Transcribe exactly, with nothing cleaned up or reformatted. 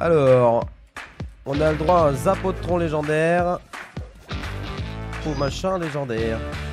Alors, on a le droit à un Zapotron légendaire. Au machin légendaire.